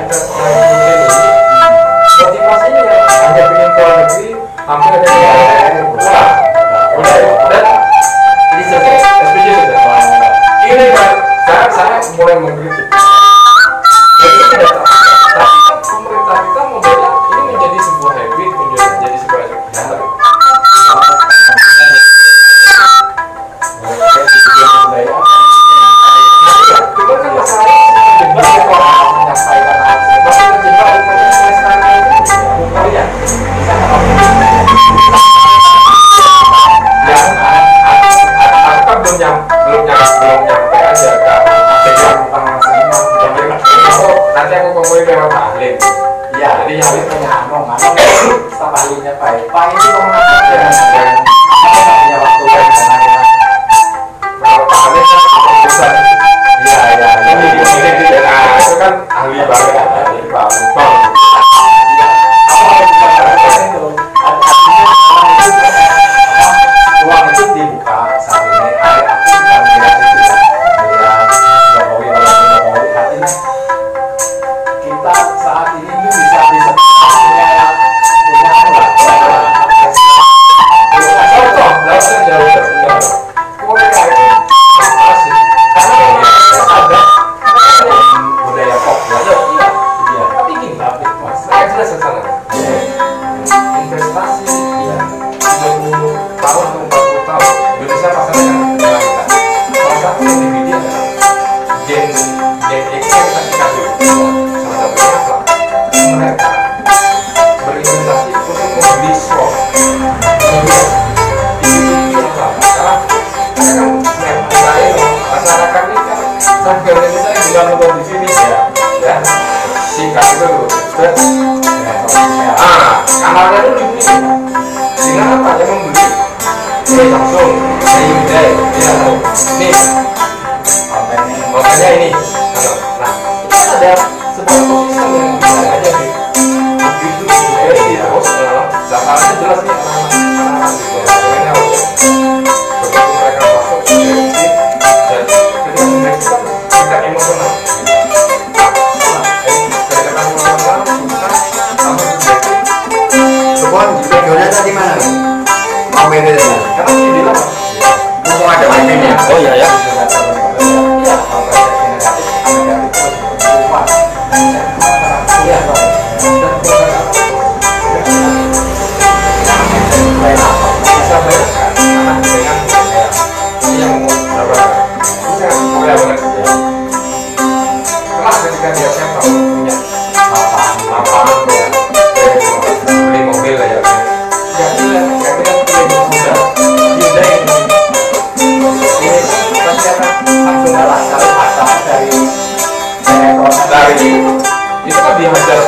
motivasinya ya hanya ingin keluar negeri, hampir ada yang udah ini selesai, SPJ selesai. Ini kan saya mulai mengkritik. Jadi tidak tapi kan pemerintah kita membuat ini menjadi sebuah habit, menjadi sebuah budaya. Cuma kan masalahnya terjebak kalau menyampaikan masih terjebak dengan sekarang ini kalian yang apa belum nyampe aja kan nanti aku ngomongin lewat tahlil. Iya, jadi yang itu ngomong setelah tahlilnya Pak ini ngomong apa ya? Apa punya waktu kan kalau tahlil kan besar. Iya. Itu kan ahli banget, ahli banget. Uang itu dibuka saat ini. Aku kan melihat itu ya, melihat Jokowi artinya kita saat ini bisa punya contoh, langsung jauh. Korea itu asik karena ada budaya pop ya. Iya. tapi gini, saya jelas sana. Investasi 30 tahun atau 40 tahun Indonesia pasarnya kan kita. Salah satu yang dibidik adalah Gen X yang tadi kami salah satunya apa? Mereka berinvestasi untuk membeli slot di apa? Karena saya masyarakat ini kan sampai Indonesia juga nonton di sini ya singkat itu kanalnya dulu di sini dengan apa yang membeli Samsung, Hyundai, ya nih makanya ini nah itu ada sebuah ekosistem yang bisa aja nih begitu terus dasarnya jelas nih anak-anak begitu mereka masuk dan ketika mereka kita emosional Videonya tadi mana? Mau beda karena ini di dalam mumpung ada wifi-nya. Oh iya ya. iya bisa bayangkan anak dengan yang berapa mulia banget kelak ketika dia siapa punya lapangan ya beli mobil lah ya jadi pilih muda Hyundai ini pasti akan langsung dari itu kan dihajar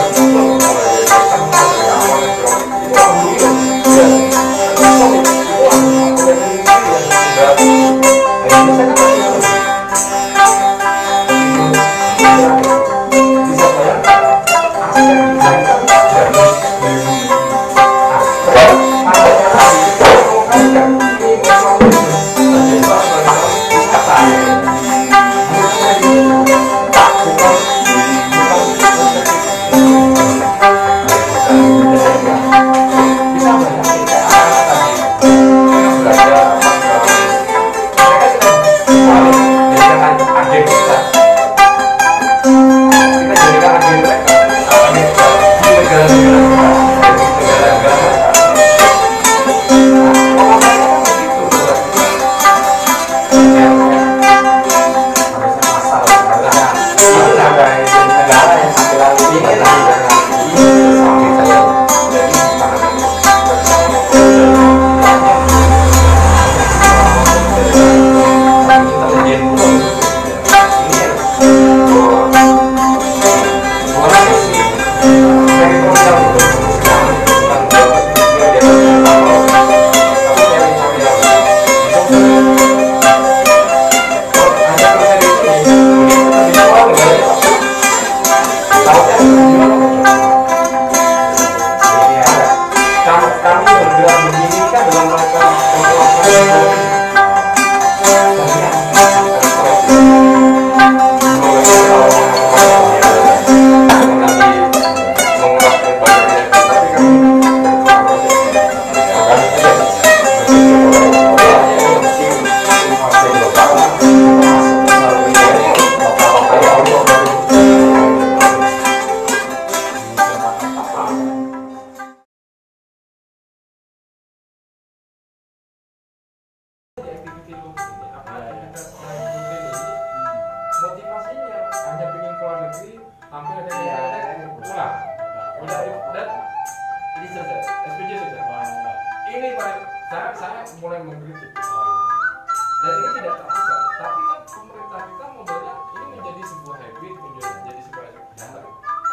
hampir ada yang pulang. Dan ini selesai, SPJ selesai. Ini saya mulai mengkritik. Dan ini tidak terasa, tapi kan pemerintah kita modelnya ini menjadi sebuah habit, menjadi sebuah ekspektasi.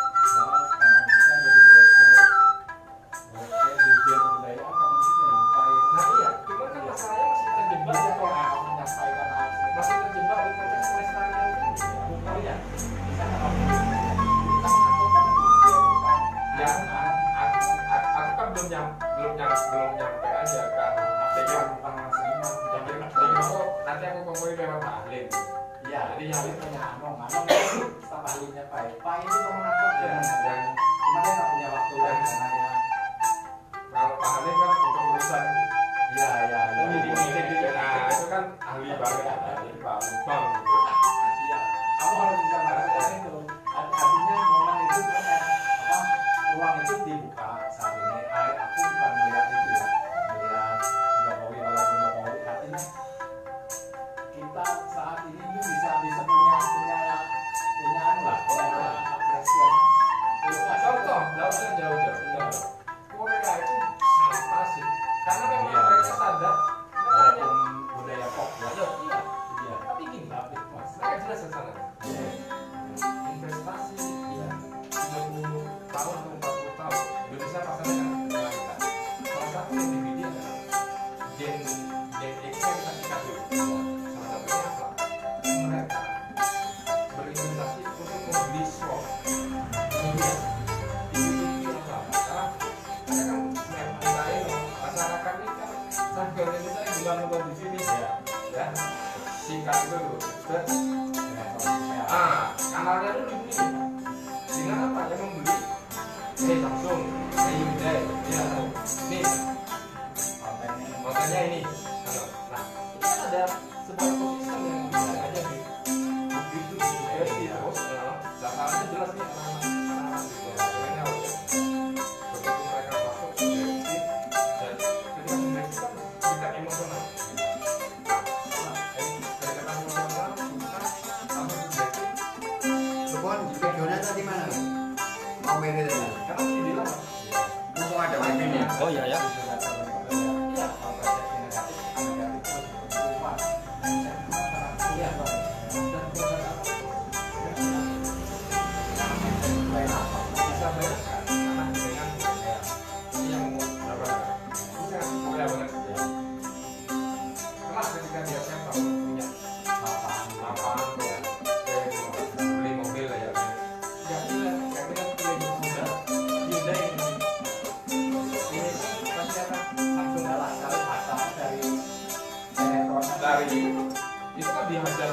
Nah iya, cuma kan masalahnya masih terjebak di konteks pelestarian ini. Ya, aku kan belum nyampe aja kan. Nanti aku ngomongin lewat Pak Alim. Iya, Jadi yang yang itu punya Anong itu staf ahlinya Pak itu teman aku yang cuma dia nggak punya waktu kan karena dia kalau Pak Alim kan untuk urusan iya meeting gitu, nah itu kan ahli banget ya. Jadi Pak Lubang gitu. iya kamu harus bisa merasakan itu artinya momen itu ruang itu dibuka saat ini aku bukan melihat itu ya melihat Jokowi walaupun Jokowi artinya kita saat ini bisa punya anu lah punya apresiasi Contoh, nggak usah jauh-jauh. Korea itu sangat masif karena memang mereka sadar walaupun budaya pop ya iya. iya Tapi gini, mereka jelas ke sana. Investasi ya 30 tahun atau 40 tahun Indonesia pasarnya kan negara kita. Salah satu yang dibidik adalah Gen X yang kita tingkat dulu. Salah satunya apa? Mereka berinvestasi untuk membeli slot media. Itu apa? Karena kan masyarakat ini kan sampai Indonesia yang bukan di sini ya singkat itu dulu. Kanalnya dulu dibeli dengan apa? Yang membeli Samsung, Hyundai, ya nih kontennya ini. Nah, ini kan ada sebuah ekosistem yang bisa aja begitu diedit terus. Sasarannya jelas nih anak-anak gitu. Mereka harus begitu mereka masuk direktif dan ketika direktif kan tingkat emosional. Kedekatan emosional bukan sampai direktif. Lukon, videonya tadi mana? Mau mirip dengan? Karena ini bilang Mumpung ada wifi-nya. Oh iya ya. dari itu kan dihajar